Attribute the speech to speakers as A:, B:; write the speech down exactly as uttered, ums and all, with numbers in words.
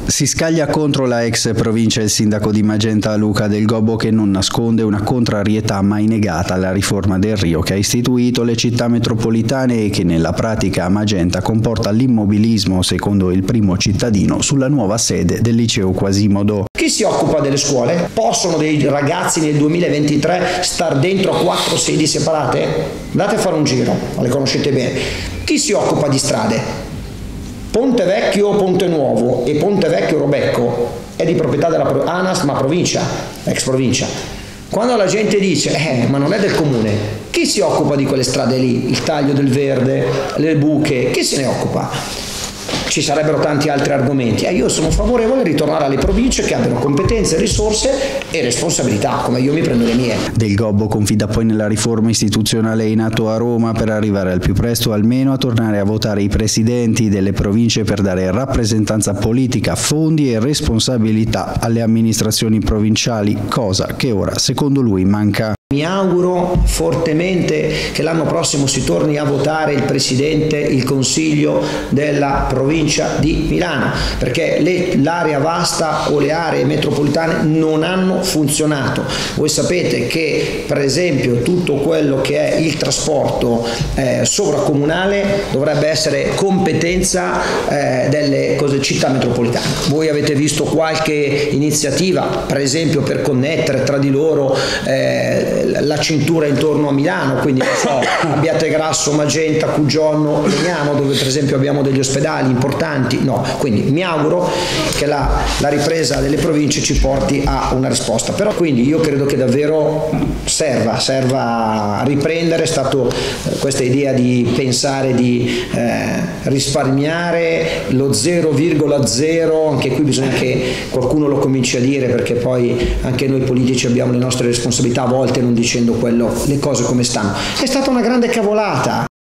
A: Si scaglia contro la ex provincia il sindaco di Magenta Luca Del Gobbo, che non nasconde una contrarietà mai negata alla riforma del Rio che ha istituito le città metropolitane e che nella pratica a Magenta comporta l'immobilismo, secondo il primo cittadino, sulla nuova sede del liceo Quasimodo.
B: Chi si occupa delle scuole? Possono dei ragazzi nel duemilaventitré star dentro a quattro sedi separate? Andate a fare un giro, le conoscete bene. Chi si occupa di strade? Ponte Vecchio Ponte Nuovo e Ponte Vecchio Robecco è di proprietà della ANAS, ma provincia, ex provincia. Quando la gente dice eh ma non è del comune, chi si occupa di quelle strade lì? Il taglio del verde, le buche, chi se ne occupa? Ci sarebbero tanti altri argomenti e io sono favorevole a ritornare alle province che abbiano competenze, risorse e responsabilità, come io mi prendo le mie.
A: Del Gobbo confida poi nella riforma istituzionale in atto a Roma per arrivare al più presto almeno a tornare a votare i presidenti delle province per dare rappresentanza politica, fondi e responsabilità alle amministrazioni provinciali, cosa che ora secondo lui manca.
B: Mi auguro fortemente che l'anno prossimo si torni a votare il Presidente, il Consiglio della provincia di Milano, perché l'area vasta o le aree metropolitane non hanno funzionato. Voi sapete che per esempio tutto quello che è il trasporto eh, sovracomunale dovrebbe essere competenza eh, delle cose, città metropolitane. Voi avete visto qualche iniziativa, per esempio per connettere tra di loro eh, la cintura intorno a Milano, quindi non so, Abbiategrasso, Magenta, Cugionno, Legnano, dove per esempio abbiamo degli ospedali importanti, no, quindi mi auguro che la, la ripresa delle province ci porti a una risposta, però quindi io credo che davvero serva, serva riprendere, è stato eh, questa idea di pensare di eh, risparmiare lo zero virgola zero, anche qui bisogna che qualcuno lo cominci a dire, perché poi anche noi politici abbiamo le nostre responsabilità, a volte non dicendo quello, le cose come stanno. È stata una grande cavolata.